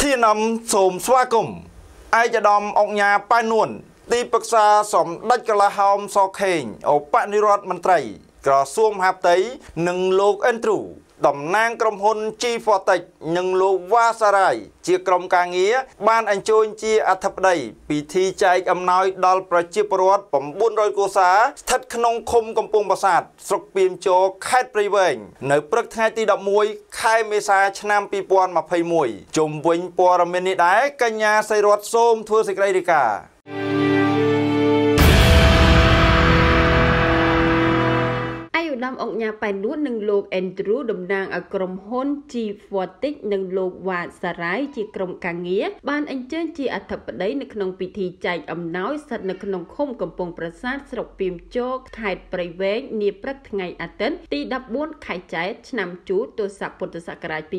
TNM សូមស្វាគមន៍ឯកឧត្តមអង្គញាប៉ែននួនទីប្រឹក្សាសម្ដេចកលាហោមសខេងឧបនាយករដ្ឋមន្ត្រីក្រសួងមហាផ្ទៃនិងលោកអិនទ្រូតំណាងក្រុមហ៊ុន G40 និងលោកវ៉ាសារ៉ៃជាក្រុមការងារបានអញ្ជើញជាអធិបតីពិធីចែកអំណោយដល់ប្រជាពលរដ្ឋ900គ្រួសារស្ថិតក្នុងឃុំកំពង់ប្រាសាទស្រុកពាមជរខេត្តព្រៃវែងនៅព្រឹកថ្ងៃទី11ខែមេសាឆ្នាំ2021ជុំវិញព័ត៌មាននេះដែរកញ្ញាសីរដ្ឋសូមធ្វើសេចក្តីរាយការណ៍ឧត្តមអង្គញាប៉ែននួននិងលោកអេនទ្រូតំណាងឲ្យក្រុមហ៊ុន G40 និងលោកវ៉ាសារ៉ៃជាក្រុមការងារបានអញ្ជើញជាអធិបតីនៅក្នុងពិធីចែកអំណោយស្ថិតនៅក្នុងឃុំកំពង់ប្រាសាទស្រុកពាមជរខេត្តព្រៃវែងនាព្រឹកថ្ងៃអាទិត្យទី14ខែចែកឆ្នាំជូតទសពុទ្ធសករាជ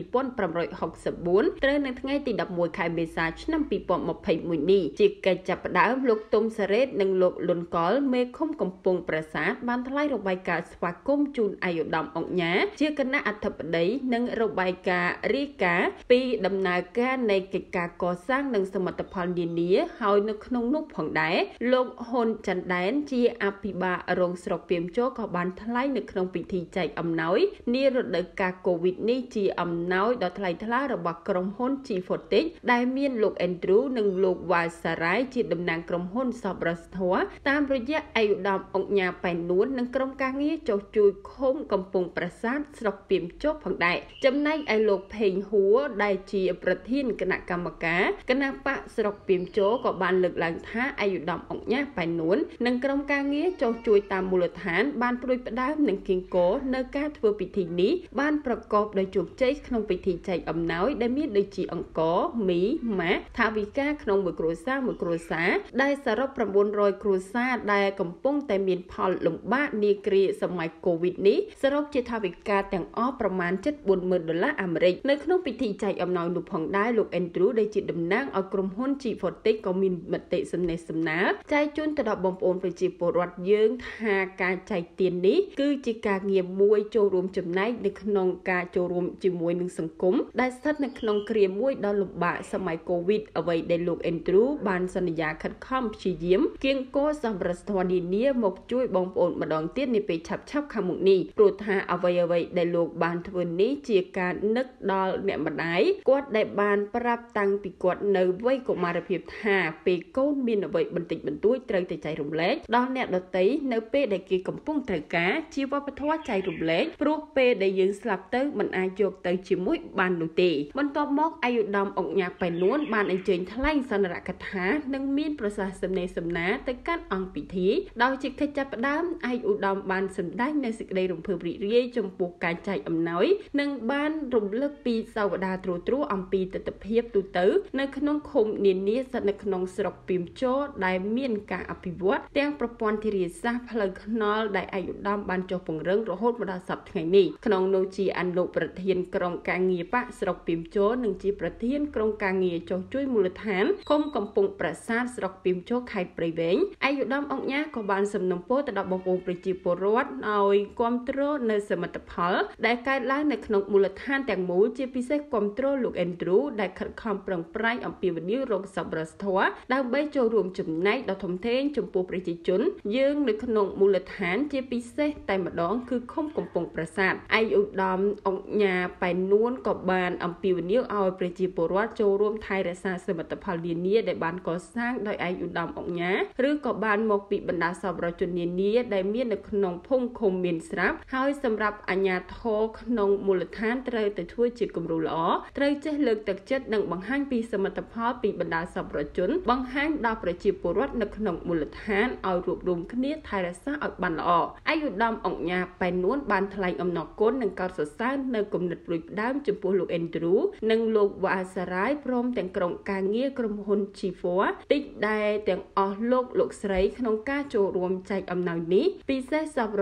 2564ត្រូវនៅថ្ងៃទី11ខែមេសាឆ្នាំ2021នេះជាកិច្ចចាប់ផ្ដើមលោកទុំសារ៉េតនិងលោកលុនកលមេឃុំកំពង់ប្រាសាទបានថ្លែងរបាយការណ៍ស្វាគមន៍ជូនឯកឧត្តមអង្គញាជាគណៈអធិបតីនិងរបាយការណ៍រាយការណ៍ពីដំណើរការនៃកិច្ចការកសាងនិងសមិទ្ធផលនានាហើយនៅក្នុងនោះផងដែរលោកហ៊ុនច័ន្ទដែនជាអភិបាលរងស្រុកពាមជរក៏បានថ្លែងនៅក្នុងពិធីចែកអំណោយនារដូវកាលកូវីដនេះជាអំណោយដ៏ថ្លៃថ្លារបស់ក្រុមហ៊ុន G40 ដែលមានលោកអេនទ្រូនិងលោកវ៉ាសារ៉ៃជាតំណាងក្រុមហ៊ុនសប្បុរសធម៌តាមរយៈឯកឧត្តមអង្គញាប៉ែននួននិងក្រុមការងារចុះជួយឃុំកំពង់ប្រាសាទស្រុកពាមជរផងដែរចំណែកឯលោកភេងហួរដែលជាប្រធានគណៈកម្មការគណៈបកស្រុកពាមជរក៏បានលើកឡើងថាឯកឧត្តមអង្គញាប៉ែននួននិងក្រុមការងារចុះជួយតាមមូលដ្ឋានបានប្រួយផ្ដើមនិងគៀងគរនៅការធ្វើពិធីនេះបានប្រកបដោយជោគជ័យក្នុងពិធីចែកអំណោយដែលមានដូចជាអង្ករមីម៉ាក់ថាវិការក្នុងមួយគ្រួសារដែលសរុប900គ្រួសារដែលកំពុងតែមានផលលំបាកនាគ្រាសម័យកូវីដនេះសរុបជាថវិកាទាំងអស់ប្រមាណ$40,000អាមេរិកនៅក្នុងពិធីចែកអំណោយនោះផងដែរលោកអេនទ្រូដែលជាតំណាងឲ្យក្រុមហ៊ុន G40 ក៏មានមតិសំណេះសំណាលចែកជូនទៅដល់បងប្អូនប្រជាពលរដ្ឋយើងថាការចែកទាននេះគឺជាការងារមួយចូលរួមចំណែកនៅក្នុងការចូលរួមជាមួយនឹងសង្គមដែលស្ថិតនៅក្នុងគ្រាមួយដ៏លំបាកសម័យកូវីដអ្វីដែលលោកអេនទ្រូបានសន្យាខិតខំព្យាយាមគៀងគរសម្រាប់ស្ថាននានាមកជួយបងប្អូនម្ដងទៀតនាពេលឆាប់ខាងមុខនេះព្រោះថាអ្វីដែលលោកបានធ្វើនេះជាការនឹកដល់អ្នកម្ដាយគាត់ដែលបានប្រាប់តាំងពីគាត់នៅវ័យកុមារភាពថាពេលកូនមានអ្វីបន្តិចបន្តួចត្រូវតែចែករំលែកដល់អ្នកដទៃនៅពេលដែលគេកំពុងត្រូវការជាវប្បធម៌ចែករំលែកព្រោះពេលដែលយើងស្លាប់ទៅមិនអាចយកទៅជាមួយបាននោះទេបន្ទាប់មកឯកឧត្តមអង្គញាប៉ែននួនបានអញ្ជើញថ្លែងសន្និដ្ឋានកថានិងមានប្រសាសន៍សំណេរសំណាលទៅកាន់អង្គពិធីដោយជាកិច្ចចាប់ផ្ដើមឯកឧត្តមបានសម្ដែងនៅសេចក្តីរំភើបរីករាយចំពោះការចែកអំណោយនិងបានរំលឹកពីសាវតាទ្រអំពីទស្សនវិជ្ជាទូទៅនៅក្នុងឃុំនានាស្ថិតនៅក្នុងស្រុកពាមជរដែលមានការអភិវឌ្ឍទាំងប្រព័ន្ធធារាសាស្ត្រផ្លូវថ្នល់ដែលឯកឧត្តមបានចុះពង្រឹងរហូតមកដល់សប្តាហ៍ថ្ងៃនេះក្នុងនោះជាអនុប្រធានក្រុមការងារបកស្រុកពាមជរនិងជាប្រធានក្រុមការងារចុះជួយមូលដ្ឋានឃុំកំពង់ប្រាសាទស្រុកពាមជរខេត្តព្រៃវែងឯកឧត្តមអង្គញាក៏បានសំណូមពរទៅដល់បងប្អូនប្រជាពលរដ្ឋឲ្យគាំទ្រនៅសមិទ្ធផលដែលកើតឡើងនៅក្នុងមូលដ្ឋានទាំងមូលជាពិសេសគាំទ្រលោកអេនទ្រូដែលខិតខំប្រឹងប្រែងអំពាវនាវរកសប្បុរសធម៌ដើម្បីចូលរួមចំណែកដ៏ធំធេងចំពោះប្រជាជនយើងនៅក្នុងមូលដ្ឋានជាពិសេសតែម្ដងគឺឃុំកំពង់ប្រាសាទឯកឧត្តមអង្គញាប៉ែននួនក៏បានអំពាវនាវឲ្យប្រជាពលរដ្ឋចូលរួមថែរក្សាសមិទ្ធផលនានាដែលបានកសាងដោយឯកឧត្តមអង្គញាឬក៏បានមកពីបណ្ដាសប្បុរសជននានាដែលមាននៅក្នុងភូមិឃុំមានស្រាប់ហើយសម្រាប់អាជ្ញាធរក្នុងមូលដ្ឋានត្រូវតែធ្វើជាគំរូល្អត្រូវចេះលើកទឹកចិត្តនិងបង្ហាញពីសមិទ្ធផលពីបណ្ដាសប្បុរសជនបង្ហាញដល់ប្រជាពលរដ្ឋនៅក្នុងមូលដ្ឋានឲ្យរួបរวมគ្នាថែរក្សាឲ្យបានល្អឯកឧត្តមអង្គញាប៉ែននួនបានថ្លែងអំណរគុណនិងកោតសរសើរនៅគំនិតព្រួយផ្ដើមចំពោះលោកអេនទ្រូនិងលោកវ៉ាសារ៉ៃព្រមទាំងក្រុមការងារក្រុមហ៊ុន G40 ដែលទាំងអស់លោកស្រីក្នុងការចូលរួមចែកអំណោយនេះពិសេសសប្បុរសជនដែល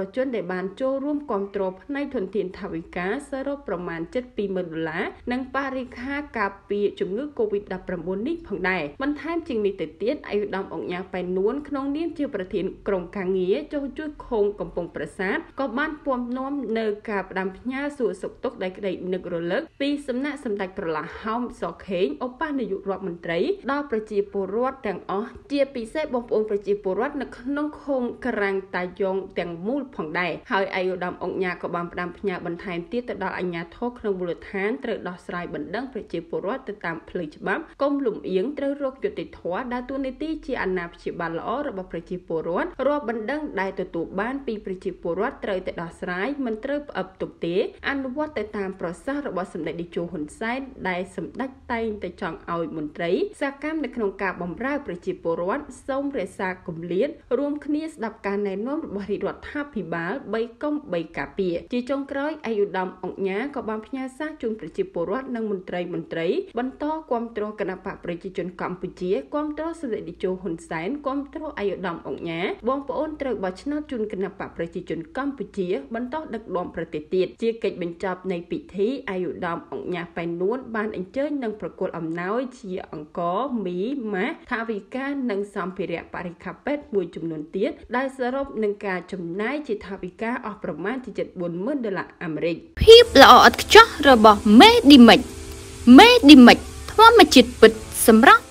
បានចូលរួមគាំទ្រផ្នែកធនធានថវិកាសរុបប្រមាណ$72000និងបរិក្ខារការពារជំងឺ COVID-19 នេះផងដែរបន្ថែមជាងនេះទៅទៀតឯកឧត្តមអង្គការប៉ែននួនក្នុងនាមជាប្រធានក្រុមការងារចូលជួយខូងកំពង់ប្រាសាទក៏បានពំនាំនៅការផ្ដាំផ្ញើសួរសុខទុក្ខដែលក្តីនឹករលឹកពីសំណាក់សម្ដេចប្រឡាហោមសខេងឧបនាយករដ្ឋមន្ត្រីដល់ប្រជាពលរដ្ឋទាំងអស់ជាពិសេសបងប្អូនប្រជាពលរដ្ឋនៅក្នុងឃុំក្រាំងតាយ៉ងទាំងមូលផងដែរហើយឯកឧត្តមអង្គការក៏បានផ្ដាំផ្ញើបន្ថែមទៀតទៅដល់អាជ្ញាធរក្នុងមូលដ្ឋានត្រូវដោះស្រាយបណ្ដឹងប្រជាពលរដ្ឋទៅតាមផ្លូវច្បាប់កុំលំអៀងត្រូវរកយុត្តិធម៌ដែលទូនីតិជាអាណាព្យាបាលល្អរបស់ប្រជាពលរដ្ឋរាល់បណ្ដឹងដែលទទួលបានពីប្រជាពលរដ្ឋត្រូវតែដោះស្រាយមិនត្រូវផ្អឹបទុកទេអនុវត្តទៅតាមប្រសាសន៍របស់សម្ដេចតេជោហ៊ុនសែនដែលសម្ដេចតែងតែចង់ឲ្យមន្ត្រីសកម្មនៅក្នុងការបម្រើប្រជាពលរដ្ឋសូមរក្សាគម្លាតរួមគ្នាស្ដាប់ការណែនាំរបស់រាជរដ្ឋាភិបាល3កុំ3ការពារជាចុងក្រោយឯកឧត្តមអង្គការក៏បានផ្ញើសារជូនប្រជាពលរដ្ឋនិងមន្ត្រីបន្តគាំទ្រគណៈបកប្រជាជនកម្ពុជាគាំទ្រសម្ដេចតេជោហ៊ុនសែនគាំទ្រឯកឧត្តមអង្គការបងប្អូនត្រូវបោះឆ្នោតជូនគណៈបកប្រជាជនកម្ពុជាបន្តដឹកនាំប្រទេសទៀតជាកិច្ចបញ្ចប់នៃពិធីឯកឧត្តមអង្គការប៉ែននួនបានអញ្ជើញនឹងប្រគល់អំណោយជាអង្ករមីម៉ាស់ថវិកានិងសម្ភារៈបរិក្ខារពេទ្យមួយចំនួនទៀតដែលសរុបនឹងការចំណាយជាថវិកាអស់ប្រមាណជា$40,000អាមេរិកភាពល្អឥតខ្ចោះរបស់មេឌីមិចធម្មជាតិពិតសម្រាប់